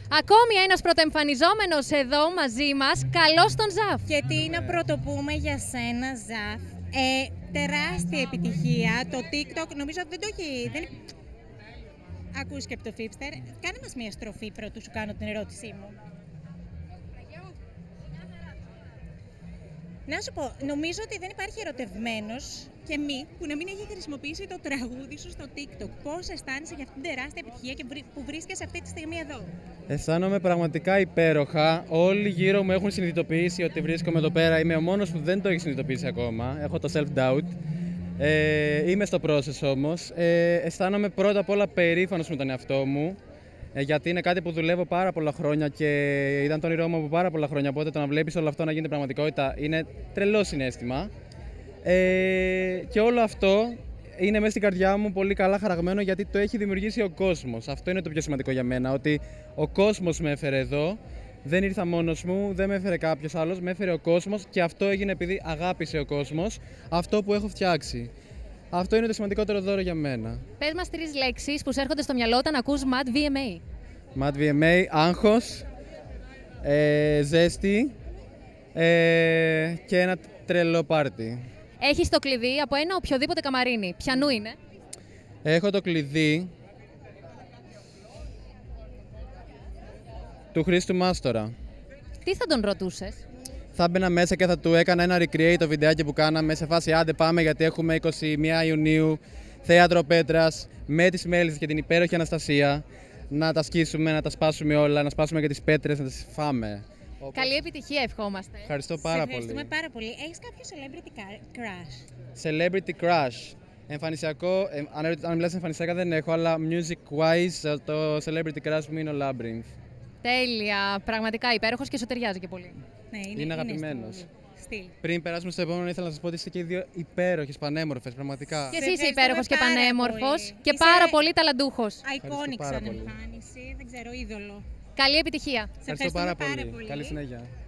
Ακόμη ένας πρωτοεμφανιζόμενος εδώ μαζί μας. Καλώς τον Ζαφ. Και τι να πρωτοπούμε για σένα, Ζαφ. Τεράστια επιτυχία. Το TikTok νομίζω ότι δεν το έχει. Ακούς και από το Fipster. Κάνε μας μια στροφή πρώτου σου κάνω την ερώτησή μου. Να σου πω, νομίζω ότι δεν υπάρχει ερωτευμένος και μη που να μην έχει χρησιμοποιήσει το τραγούδι σου στο TikTok. Πώς αισθάνεσαι για αυτήν την τεράστια επιτυχία και που βρίσκεσαι αυτή τη στιγμή εδώ? Αισθάνομαι πραγματικά υπέροχα. Όλοι γύρω μου έχουν συνειδητοποιήσει ότι βρίσκομαι εδώ πέρα. Είμαι ο μόνος που δεν το έχει συνειδητοποιήσει ακόμα. Έχω το self-doubt. Είμαι στο process όμως. Αισθάνομαι πρώτα απ' όλα περήφανος με τον εαυτό μου. Γιατί είναι κάτι που δουλεύω πάρα πολλά χρόνια και ήταν το όνειρό μου από πάρα πολλά χρόνια. Οπότε το να βλέπεις όλο αυτό να γίνεται πραγματικότητα είναι τρελό συναίσθημα. Και όλο αυτό είναι μέσα στην καρδιά μου πολύ καλά χαραγμένο γιατί το έχει δημιουργήσει ο κόσμος. Αυτό είναι το πιο σημαντικό για μένα. Ότι ο κόσμος με έφερε εδώ. Δεν ήρθα μόνος μου, δεν με έφερε κάποιος άλλος, με έφερε ο κόσμος και αυτό έγινε επειδή αγάπησε ο κόσμος αυτό που έχω φτιάξει. Αυτό είναι το σημαντικότερο δώρο για μένα. Πες μας 3 λέξεις που σου έρχονται στο μυαλό όταν ακούς Mad VMA. Mad VMA, άγχος, ζέστη και ένα τρελό πάρτι. Έχεις το κλειδί από ένα οποιοδήποτε καμαρίνι. Ποιανού είναι? Έχω το κλειδί του Χρήστου Μάστορα. Τι θα τον ρωτούσες? Θα μπαίνα μέσα και θα του έκανα ένα recreate το βιντεάκι που κάναμε σε φάση άντε πάμε γιατί έχουμε 21 Ιουνίου θέατρο Πέτρας με τις μέλισσες και την υπέροχη Αναστασία να τα σκίσουμε, να τα σπάσουμε όλα, να σπάσουμε και τις πέτρες, να τις φάμε. Καλή επιτυχία ευχόμαστε. Ευχαριστώ πάρα πολύ. Ευχαριστούμε πάρα πολύ. Έχεις κάποιο celebrity crush? Celebrity crush. Εμφανισιακό, αν μιλάς εμφανισιακά δεν έχω, αλλά music wise το celebrity crush μου είναι ο Labyrinth. Τέλεια, πραγματικά υπέροχος και σου ταιριάζει και πολύ. Ναι, είναι αγαπημένος. Στυλ. Πριν περάσουμε στο επόμενο, ήθελα να σας πω ότι είστε και οι δύο υπέροχες, πανέμορφες, πραγματικά. Και εσύ είσαι υπέροχος και πανέμορφος και Είσαι πάρα πολύ ταλαντούχος. Iconic πάρα σαν πολύ. εμφάνιση, δεν ξέρω, είδωλο. Καλή επιτυχία. Ευχαριστώ πάρα πολύ. Καλή συνέχεια.